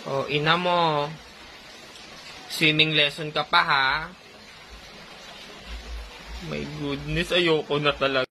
O, ina mo. Swimming lesson ka pa, ha? My goodness, ayoko na talaga.